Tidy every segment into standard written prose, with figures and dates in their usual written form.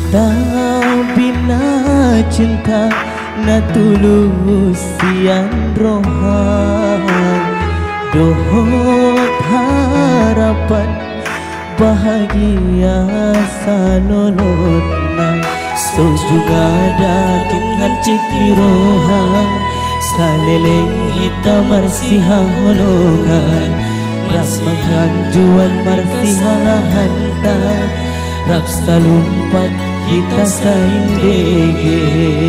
Kita bina cinta na tulus sian rohan, dohot harapan bahagia salolotna. So juga dakin ngacik rohan, saleleng kita marsiha holongan. Ras menghanjuan marsiha lahantan, rak salumpat kita saindege.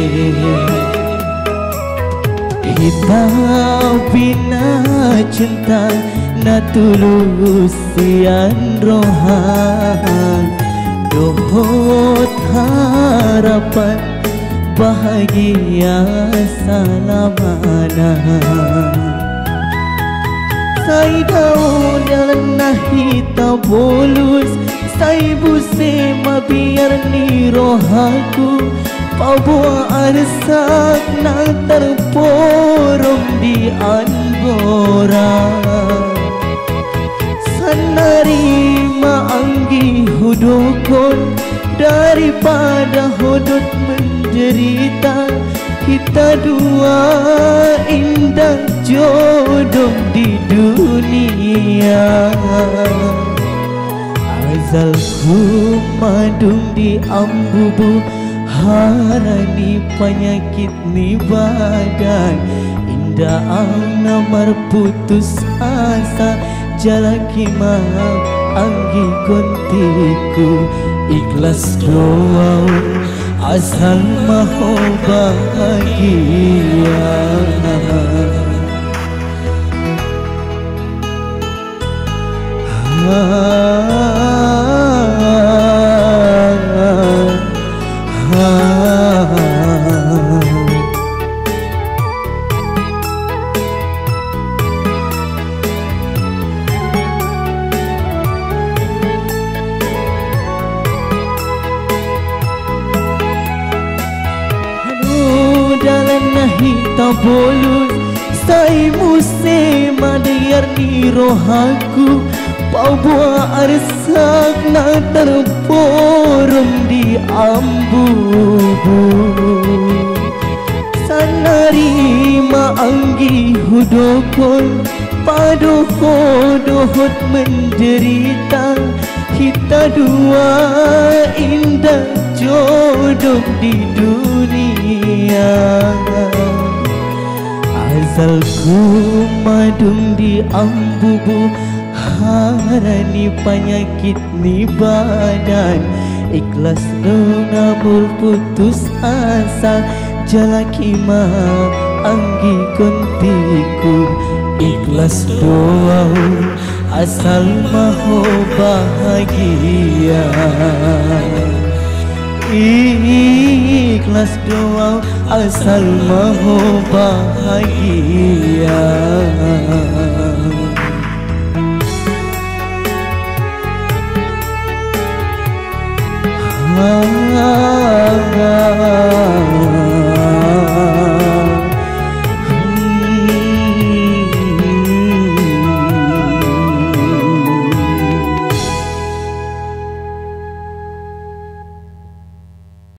Kita bina cinta na tulus sian rohan, dohot harapan bahagia salamana. Sai daun dan nahita bolus, sai buse mabiar ni rohaku, pabuah arsak na terporong di anbora. Sanari maanggi hudokon, daripada hodot menderita. Kita dua indah jodoh di dunia. Azalku madung di ambubu, harani penyakit ni badan. Indah namar putus asa, jalaki maaf anggi kontiku. Ikhlas doa asal mahu bahagia. Hita bolus sai musim madayar ni rohaku, pabuah arsak na terporong di ambubu. Sanari maanggi hudokon, padohot menderita. Kita dua indah jodoh di dunia. Azalku madung di ambubu, harani penyakit ni badan. Ikhlas dona berputus asa, jalaki maaf anggi kontiku. Ikhlas doa asal mahu bahagia. Ikhlas doa asal mahu bahagia.